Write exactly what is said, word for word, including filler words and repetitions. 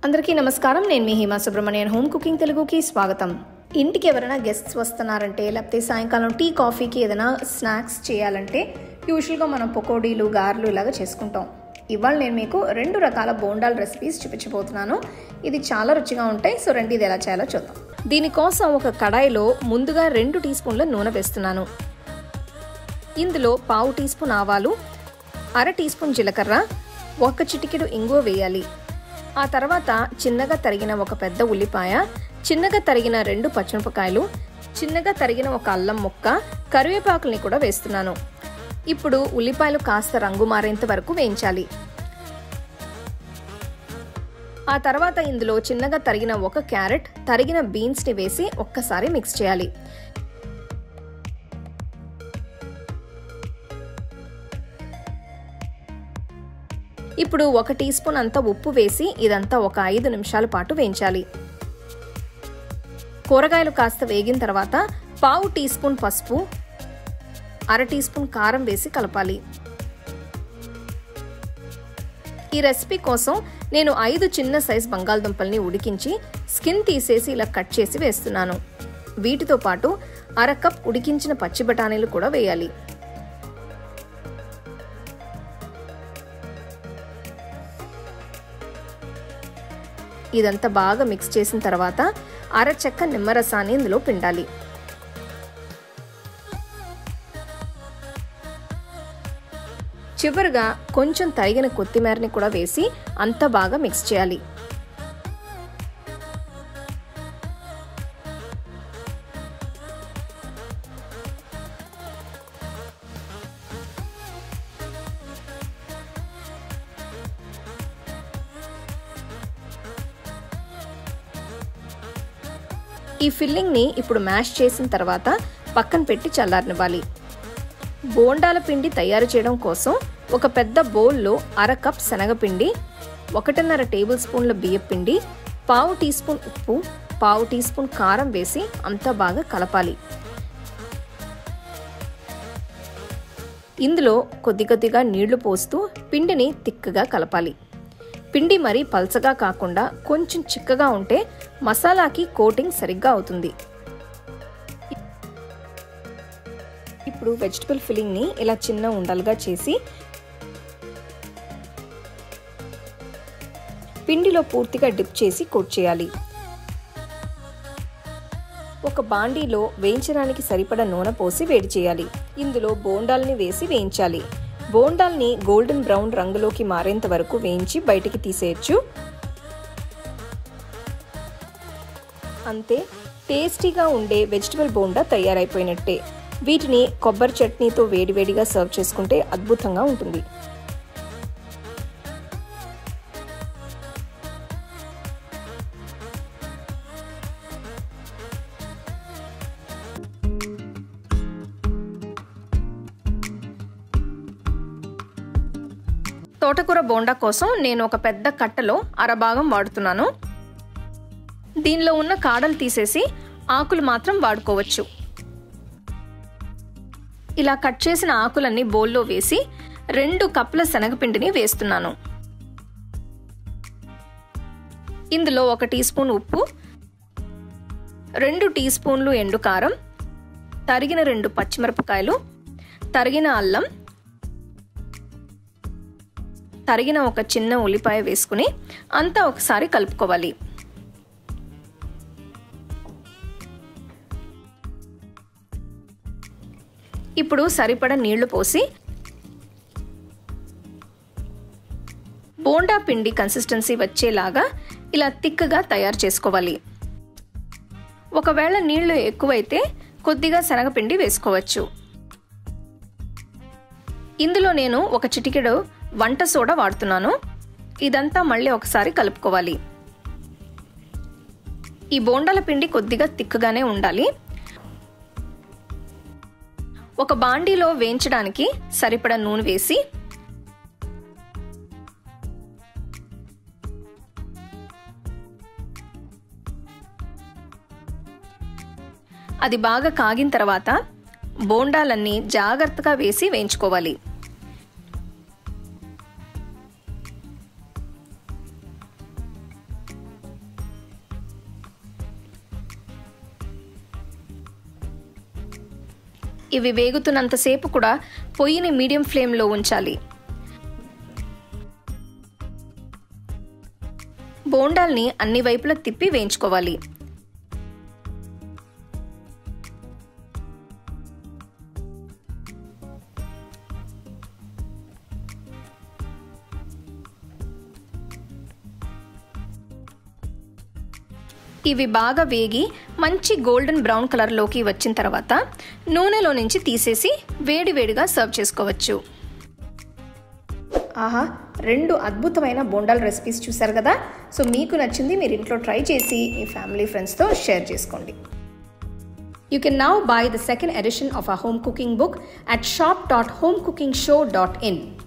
అందరికీ నమస్కారం. నేను మీ హేమ సుబ్రహ్మణ్యన్. హోమ్ కుకింగ్ తెలుగుకి స్వాగతం. ఇంటికి ఎవరైనా గెస్ట్స్ వస్తున్నారంటే, లేకపోతే సాయంకాలం టీ కాఫీకి ఏదైనా స్నాక్స్ చేయాలంటే యూజువల్గా మనం పకోడీలు, గారెలు ఇలాగ చేసుకుంటాం. ఇవాళ నేను మీకు రెండు రకాల బోండాల రెసిపీస్ చూపించబోతున్నాను. ఇది చాలా రుచిగా ఉంటాయి. సో రండి, ఇది ఎలా చేయాలో చూద్దాం. దీనికోసం ఒక కడాయిలో ముందుగా రెండు టీ స్పూన్ల నూనె వేస్తున్నాను. ఇందులో పావు టీ స్పూన్ ఆవాలు, అర టీ స్పూన్ జీలకర్ర, ఒక చిటికెడు ఇంగువ వేయాలి. ఆ తర్వాత చిన్నగా తరిగిన ఒక పెద్ద ఉల్లిపాయ, చిన్నగా తరిగిన రెండు పచ్చిమిరపకాయలు, చిన్నగా తరిగిన ఒక అల్లం ముక్క, కరివేపాకుల్ని కూడా వేస్తున్నాను. ఇప్పుడు ఉల్లిపాయలు కాస్త రంగు మారేంత వరకు వేయించాలి. ఆ తర్వాత ఇందులో చిన్నగా తరిగిన ఒక క్యారెట్, తరిగిన బీన్స్ని వేసి ఒక్కసారి మిక్స్ చేయాలి. ఇప్పుడు ఒక టీ స్పూన్ అంతా ఉప్పు వేసి ఇదంతా ఒక ఐదు నిమిషాల పాటు వేయించాలి. కూరగాయలు కాస్త వేగిన తర్వాత పావు టీ స్పూన్ పసుపు, అర టీ స్పూన్ కారం వేసి కలపాలి. ఈ రెసిపీ కోసం నేను ఐదు చిన్న సైజ్ బంగాళదుంపల్ని ఉడికించి స్కిన్ తీసేసి ఇలా కట్ చేసి వేస్తున్నాను. వీటితో పాటు అర కప్ ఉడికించిన పచ్చి బఠానీలు కూడా వేయాలి. ఇదంతా బాగా మిక్స్ చేసిన తర్వాత అర చెక్క నిమ్మరసాన్ని ఇందులో పిండాలి. చివరిగా కొంచెం తరిగిన కొత్తిమీరని కూడా వేసి అంతా బాగా మిక్స్ చేయాలి. ఈ ఫిల్లింగ్ని ఇప్పుడు మ్యాష్ చేసిన తర్వాత పక్కన పెట్టి చల్లారనివ్వాలి. బోండాల పిండి తయారు చేయడం కోసం ఒక పెద్ద బౌల్లో అర కప్ శనగపిండి, ఒకటిన్నర టేబుల్ స్పూన్ల బియ్యం పిండి, పావు టీ స్పూన్ ఉప్పు, పావు టీ స్పూన్ కారం వేసి అంతా బాగా కలపాలి. ఇందులో కొద్ది కొద్దిగా నీళ్లు పోస్తూ పిండిని తిక్కగా కలపాలి. పిండి మరీ పల్చగా కాకుండా కొంచెం చిక్కగా ఉంటే మసాలాకి కోటింగ్ సరిగ్గా అవుతుంది. ఇప్పుడు వెజిటబుల్ ఫిల్లింగ్ని ఇలా చిన్న ఉండలుగా చేసి పిండిలో పూర్తిగా డిప్ చేసి కోట్ చేయాలి. ఒక బాండీలో వేయించడానికి సరిపడా నూనె పోసి వేడి చేయాలి. ఇందులో బోండాల్ని వేసి వేయించాలి. బోండాల్ని గోల్డెన్ బ్రౌన్ రంగులోకి మారేంత వరకు వేయించి బయటికి తీసేయచ్చు. అంతే, టేస్టీగా ఉండే వెజిటబుల్ బోండా తయారైపోయినట్టే. వీటిని కొబ్బరి చట్నీతో వేడివేడిగా సర్వ్ చేసుకుంటే అద్భుతంగా ఉంటుంది. తోటకూర బోండా కోసం నేను ఒక పెద్ద కట్టలో అరభాగం వాడుతున్నాను. దీనిలో ఉన్న కాడలు తీసేసి ఆకులు మాత్రం వాడుకోవచ్చు. ఇలా కట్ చేసిన ఆకులన్నీ బౌల్లో వేసి రెండు కప్పుల శనగపిండిని వేస్తున్నాను. ఇందులో ఒక టీ స్పూన్ ఉప్పు, రెండు టీ స్పూన్లు ఎండు కారం, తరిగిన రెండు పచ్చిమిరపకాయలు, తరిగిన అల్లం, తరిగిన ఒక చిన్న ఉల్లిపాయ వేసుకుని అంతా ఒకసారి కలుపుకోవాలి. ఇప్పుడు సరిపడా నీళ్లు పోసి బోండా పిండి కన్సిస్టెన్సీ వచ్చేలాగా ఇలా తిక్కగా తయారు చేసుకోవాలి. ఒకవేళ నీళ్లు ఎక్కువైతే కొద్దిగా శనగపిండి వేసుకోవచ్చు. ఇందులో నేను ఒక చిటికెడు వంట సోడా వాడుతున్నాను. ఇదంతా మళ్ళీ ఒకసారి కలుపుకోవాలి. ఈ బోండాల పిండి కొద్దిగా తిక్కగానే ఉండాలి. ఒక బాండీలో వేయించడానికి సరిపడా నూనె వేసి అది బాగా కాగిన తర్వాత బోండాలన్నీ జాగ్రత్తగా వేసి వేయించుకోవాలి. ఇవి వేగుతున్నంతసేపు కూడా పొయ్యిని మీడియం ఫ్లేమ్లో ఉంచాలి. బోండాల్ని అన్ని వైపులా తిప్పి వేయించుకోవాలి. ఇవి బాగా వేగి మంచి గోల్డెన్ బ్రౌన్ కలర్లోకి వచ్చిన తర్వాత నూనెలో నుంచి తీసేసి వేడివేడిగా సర్వ్ చేసుకోవచ్చు. ఆహా, రెండు అద్భుతమైన బోండాల్ రెసిపీస్ చూసారు కదా. సో మీకు నచ్చింది మీరు ఇంట్లో ట్రై చేసి మీ ఫ్యామిలీ ఫ్రెండ్స్తో షేర్ చేసుకోండి. You can now buy the second edition of our home cooking book at shop dot home cooking show dot in.